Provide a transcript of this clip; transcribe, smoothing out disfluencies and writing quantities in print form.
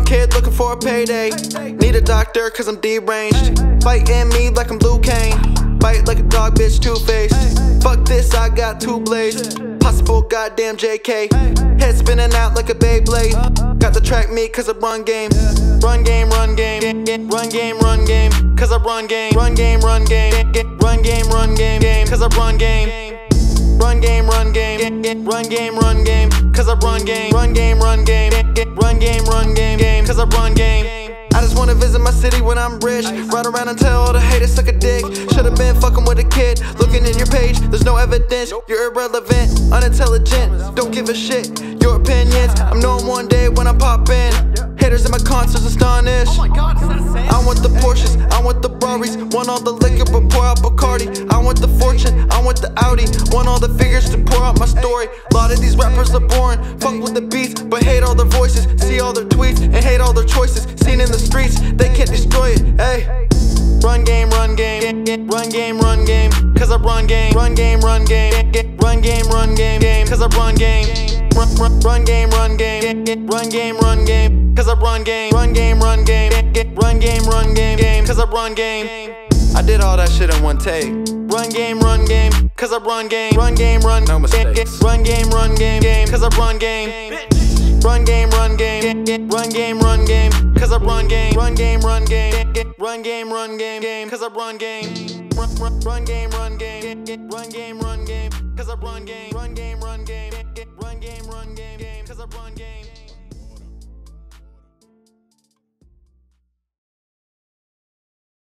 kid looking for a payday. Need a doctor cause I'm deranged. Fighting me like I'm Liu Kang. Bite like a dog, bitch, two-faced. Fuck this, I got two blades. Possible goddamn JK. Head spinning out like a Beyblade. Got the track meet cause I run game. Run game, run game. Run game, run game. Cause I run game. Run game, run game. Run game, run game. Cause I run game. Run game, run game. Run game, run game. Cause I run game. Run game, run game. Run game, run game. Cause I run game. I just wanna visit my city when I'm rich. Ride around and tell all the haters suck a dick. Should've been fucking with a kid. Looking in your page, there's no evidence. You're irrelevant, unintelligent. Don't give a shit, your opinions. I'm knowing one day when I pop in. Haters in my concerts astonished. I want the Porsches, I want the Ferraris. Want all the liquor but pour out Bacardi. I want the fortune, I want the Audi. Want all the figures to pour out my story. A lot of these rappers are boring. Fuck with the beats, but hate all their voices. See all their tweets and hate all their choices. Seen in the streets, they can't destroy it. Hey, run game, run game. Run game, run game. Cause I run game. Run game, run game. Run game, run game. Cause I run game. Run game, run game. Run game, run game. Cause I run game. Run game, run game. Run game, run game. Cause I run game. I did all that shit in one take. Run game, cause I run game. Run game, no mistakes. Run game, cause I run game. Run game, run game. Run game, cause I run game. Run game, run game. Run game, cause I run game. Run game, run game. Run game, cause I run game. Run game, cause I run game.